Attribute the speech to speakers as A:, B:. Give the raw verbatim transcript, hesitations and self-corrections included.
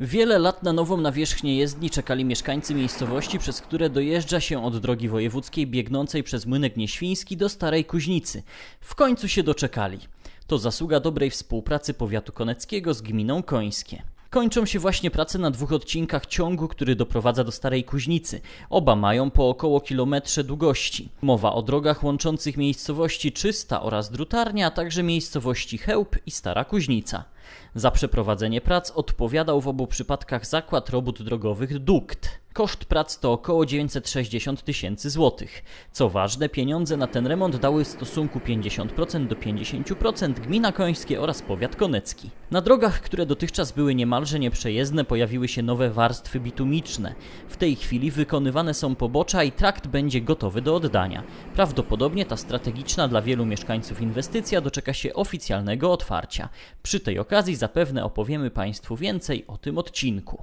A: Wiele lat na nową nawierzchnię jezdni czekali mieszkańcy miejscowości, przez które dojeżdża się od drogi wojewódzkiej biegnącej przez Młynek Nieświński do Starej Kuźnicy. W końcu się doczekali. To zasługa dobrej współpracy powiatu koneckiego z gminą Końskie. Kończą się właśnie prace na dwóch odcinkach ciągu, który doprowadza do Starej Kuźnicy. Oba mają po około kilometrze długości. Mowa o drogach łączących miejscowości Czysta oraz Drutarnia, a także miejscowości Chełp i Stara Kuźnica. Za przeprowadzenie prac odpowiadał w obu przypadkach Zakład Robót Drogowych Dukt. Koszt prac to około dziewięćset sześćdziesiąt tysięcy złotych. Co ważne, pieniądze na ten remont dały w stosunku pięćdziesiąt procent do pięćdziesięciu procent gmina Końskie oraz powiat konecki. Na drogach, które dotychczas były niemalże nieprzejezdne, pojawiły się nowe warstwy bitumiczne. W tej chwili wykonywane są pobocza i trakt będzie gotowy do oddania. Prawdopodobnie ta strategiczna dla wielu mieszkańców inwestycja doczeka się oficjalnego otwarcia. Przy tej okazji zapewne opowiemy Państwu więcej o tym odcinku.